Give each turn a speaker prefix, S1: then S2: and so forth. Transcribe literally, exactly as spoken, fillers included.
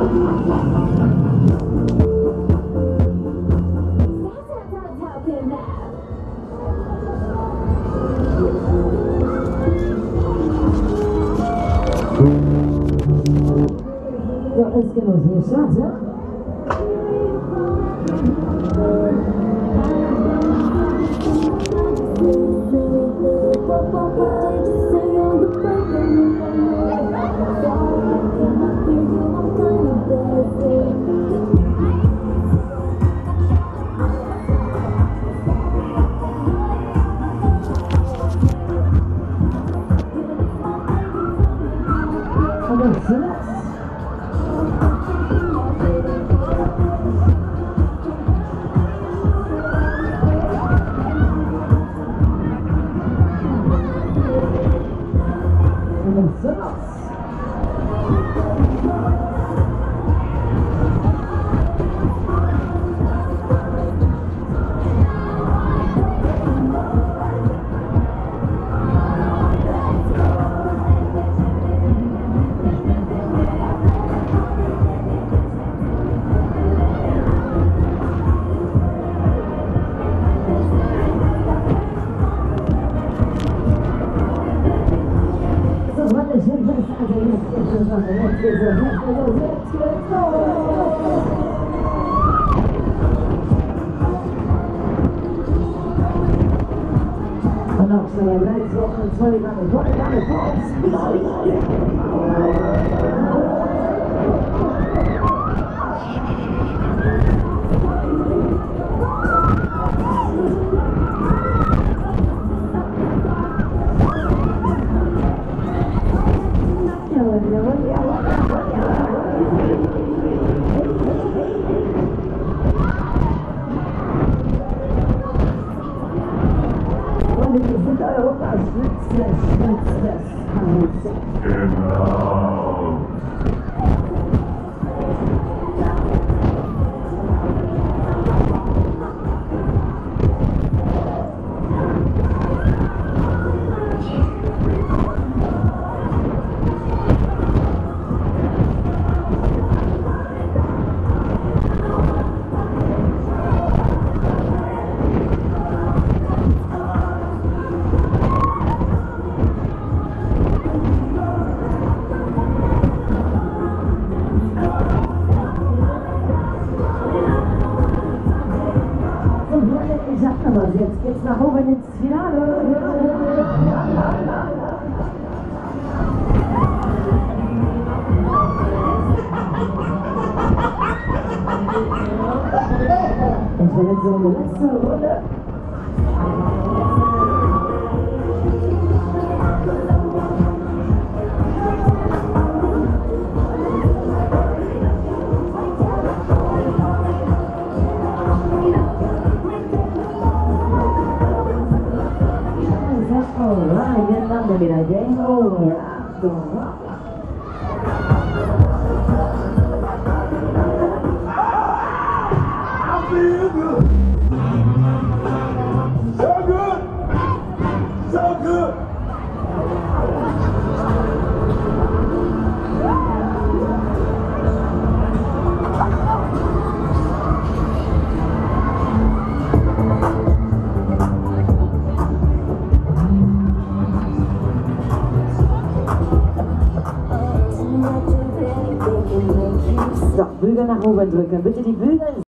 S1: Ja, es geht los, hier Schatz, ja? Und dann Silas. Und auch so eine Woche, zwei Jahre, zwei Jahre
S2: Genau.
S1: Jetzt geht's nach oben ins Finale. Und für jetzt so eine letzte Runde. Alright, get number mira, game over.
S2: I feel good. So good. So good.
S1: So, Bügel nach oben drücken. Bitte die Bügel.